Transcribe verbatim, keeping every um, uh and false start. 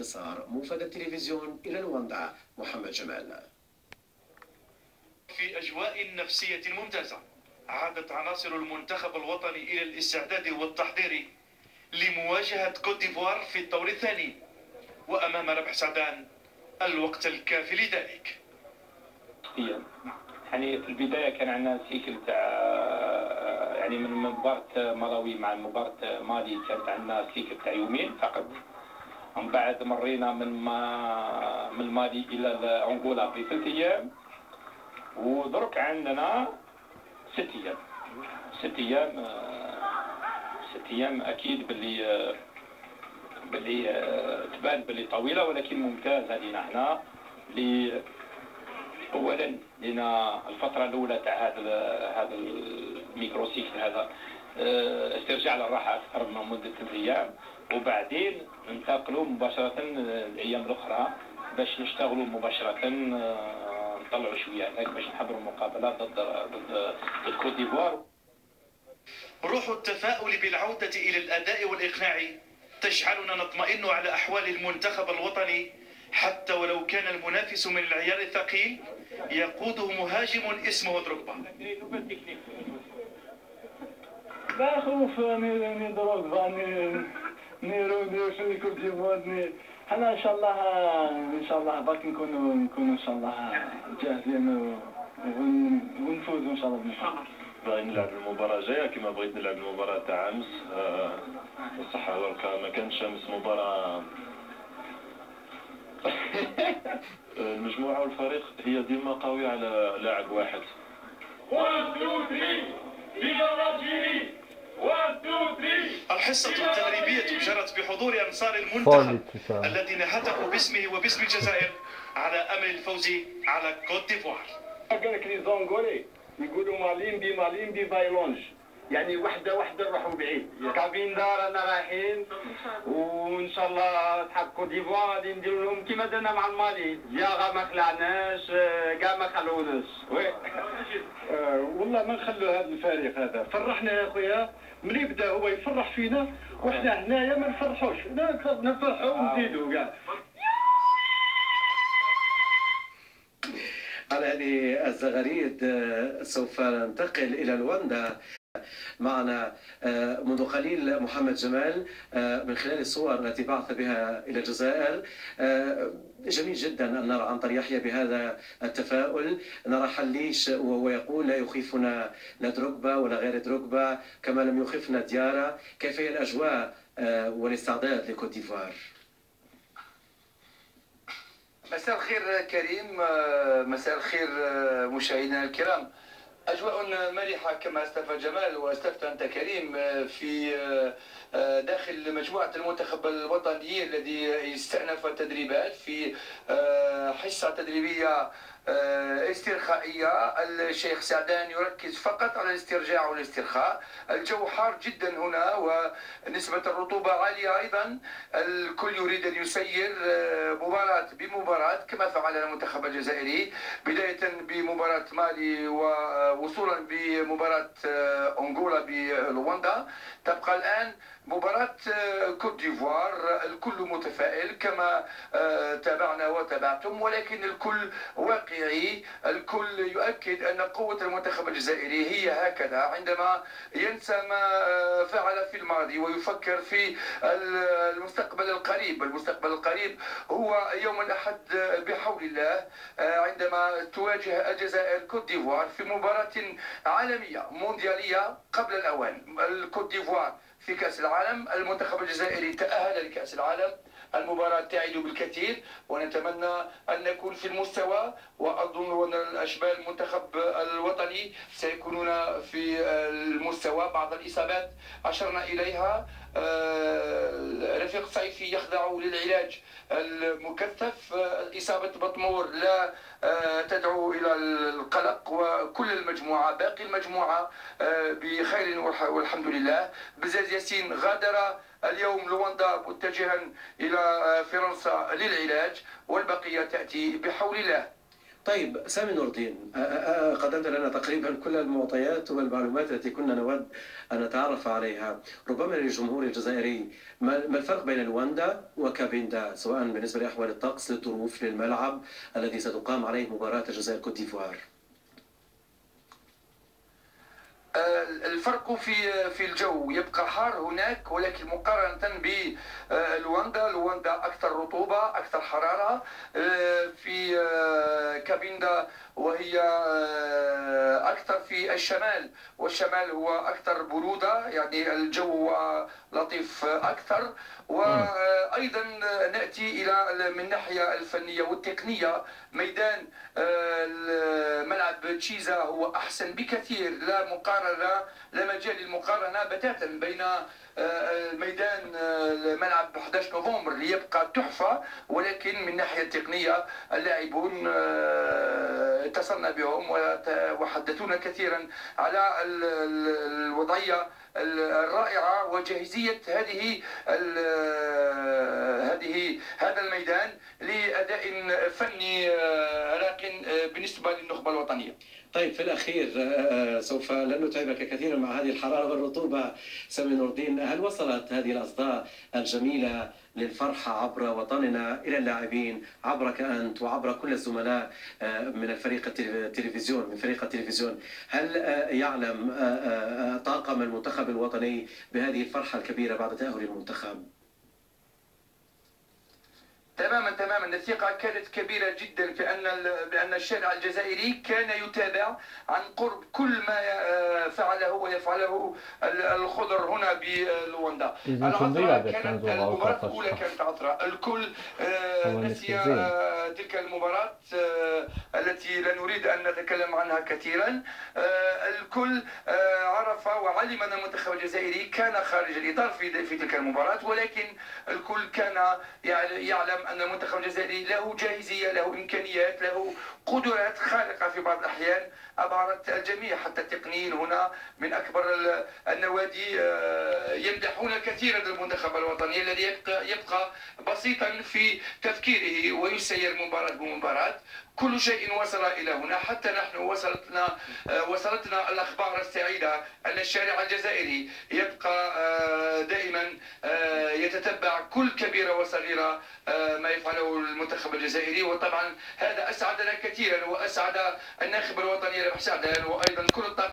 انتصار موفد التلفزيون إلى لواندا محمد جمال. في أجواء نفسية ممتازة عادت عناصر المنتخب الوطني إلى الاستعداد والتحضير لمواجهة كوت ديفوار في الدور الثاني، وأمام ربح سعدان الوقت الكافي لذلك. يعني في البداية كان عندنا سيكل تاع يعني من مباراة ملاوي مع مباراة مالي كانت عندنا سيكل تاع يومين فقط. ومن بعد مرينا من ما من مالي إلى أنغولا في ثلاث أيام، ودرك عندنا ست أيام. ست أيام ست أيام أكيد باللي باللي تبان باللي طويلة ولكن ممتازة لنا احنا. اللي اولا لنا الفتره الاولى تاع هذا هذا الميكرو سيكل هذا استرجاع للراحه اكثر من مده ثلاث ايام، وبعدين ننتقلوا مباشره الايام الاخرى باش نشتغلوا مباشره نطلعوا شويه هناك باش نحضروا مقابلات ضد ضد ضد كوت ديفوار. روح التفاؤل بالعوده الى الاداء والاقناع تجعلنا نطمئن على احوال المنتخب الوطني، حتى ولو كان المنافس من العيار الثقيل يقوده مهاجم اسمه دروغبا. لا خوف ني دروغبا ني ني رودي في كوت ديفوار ني حنا ان شاء الله ان شاء الله باقي نكونوا نكونوا ان شاء الله جاهزين ونفوزوا ان شاء الله بالنهار. باغي نلعب المباراة الجاية كما بغيت نلعب المباراة تاع امس. بصح ما كانش امس مباراة. المجموعة والفريق هي ديما قوية على لاعب واحد. الحصة التدريبية جرت بحضور أنصار المنتخب الذين هتفوا باسمه وباسم الجزائر على أمل الفوز على كوت ديفوار. قال لك لي زونغولي يقولوا ماليمبي ماليمبي بايلونج، يعني وحده وحده نروحوا بعيد. كابين دار انا رايحين وان شاء الله تحب كوت ديفوار غادي نديروا لهم كيما درنا مع المالي، زياغه ما خلعناش كاع ما خلوناش. وي آه والله ما نخلوا هذا الفريق هذا، فرحنا يا خويا ملي بدا هو يفرح فينا وحنا هنايا ما نفرحوش، نفرحوا ونزيدوا كاع. على هذه الزغاريد سوف ننتقل إلى لواندا. معنا منذ قليل محمد جمال من خلال الصور التي بعث بها إلى الجزائر. جميل جدا أن نرى عنتر يحيى بهذا التفاؤل. نرى حليش وهو يقول لا يخيفنا لا دروغبا ولا غير دروغبا كما لم يخفنا ديارا. كيف هي الأجواء والاستعداد لكوت ديفوار؟ مساء الخير كريم، مساء الخير مشاهدينا الكرام. أجواء مرحة كما استفى جمال واستفت أنت كريم في داخل مجموعة المنتخب الوطني الذي استأنف التدريبات في حصة تدريبية استرخائية. الشيخ سعدان يركز فقط على الاسترجاع والاسترخاء. الجو حار جدا هنا ونسبة الرطوبة عالية أيضا. الكل يريد أن يسير مباراة بمباراة كما فعل المنتخب الجزائري، بداية بمباراة مالي ووصولا بمباراة أنغولا بلواندا. تبقى الآن مباراة كوت ديفوار. الكل متفائل كما تابعنا وتابعتم، ولكن الكل واقعي. الكل يؤكد أن قوة المنتخب الجزائري هي هكذا، عندما ينسى ما فعل في الماضي ويفكر في المستقبل القريب. المستقبل القريب هو يوم الأحد بحول الله، عندما تواجه الجزائر كوت ديفوار في مباراة عالمية مونديالية قبل الأوان. الكوت ديفوار في كأس العالم، المنتخب الجزائري تأهل لكأس العالم. المباراة تعد بالكثير ونتمنى أن نكون في المستوى، وأظن أن أشبال المنتخب الوطني سيكونون في المستوى. بعض الإصابات أشرنا إليها، رفيق صيفي يخضع للعلاج المكثف. إصابة بطمور لا تدعو إلى القلق، وكل المجموعة باقي المجموعة بخير والحمد لله. بزاز ياسين غادر اليوم لواندا متجها إلى فرنسا للعلاج، والبقية تأتي بحول الله. طيب سامي نور الدين، قدمت لنا تقريبا كل المعطيات والمعلومات التي كنا نود أن نتعرف عليها. ربما للجمهور الجزائري، ما الفرق بين لواندا وكابيندا، سواء بالنسبة لأحوال الطقس، للظروف، للملعب الذي ستقام عليه مباراة الجزائر كوت ديفوار؟ الفرق في في الجو، يبقى حار هناك، ولكن مقارنة بلواندا، لواندا أكثر رطوبة، أكثر حرارة. في كابيندا وهي أكثر في الشمال، والشمال هو أكثر برودة، يعني الجو لطيف أكثر. وأيضا نأتي إلى من الناحية الفنية والتقنية، ميدان ملعب تشيزا هو أحسن بكثير، لا مقارنة، لا مجال للمقارنة بتاتا بين ميدان ملعب أحد عشر نوفمبر اللي يبقى تحفة، ولكن من الناحية التقنية اللاعبون اتصلنا بهم وحدثونا كثيرا على الوضعية الرائعة وجاهزية هذه هذه هذا الميدان لأداء فني راق بالنسبة للنخبة الوطنية. طيب في الأخير، سوف لن نتعبك كثيرا مع هذه الحرارة والرطوبة، سامي نور الدين، هل وصلت هذه الأصداء الجميلة للفرحة عبر وطننا إلى اللاعبين، عبرك أنت وعبر كل الزملاء من الفريق التلفزيون من فريق التلفزيون؟ هل يعلم طاقم المنتخب الوطني بهذه الفرحة الكبيرة بعد تأهل المنتخب؟ تماما تماما، الثقة كانت كبيرة جدا في أن بأن الشارع الجزائري كان يتابع عن قرب كل ما فعله ويفعله الخضر هنا بلواندا. العطرة كانت المباراة الأولى كانت عطرة، الكل نسي تلك المباراة التي لا نريد أن نتكلم عنها كثيرا. الكل عرف وعلم أن المنتخب الجزائري كان خارج الإطار في في تلك المباراة، ولكن الكل كان يعلم أن المنتخب الجزائري له جاهزية، له إمكانيات، له قدرات خارقة في بعض الأحيان أبهرت الجميع، حتى التقنيين هنا من أكبر النوادي يمدحون كثيرا المنتخب الوطني الذي يبقى بسيطا في تفكيره ويسير مباراة بمباراة. كل شيء وصل إلى هنا، حتى نحن وصلتنا وصلتنا الأخبار السعيدة أن الشارع الجزائري يبقى دائما يتتبع كل كبيرة وصغيرة ما يفعله المنتخب الجزائري، وطبعا هذا أسعدنا كثيرا وأسعد الناخب الوطني ربح سعدان وأيضا كل الطاقم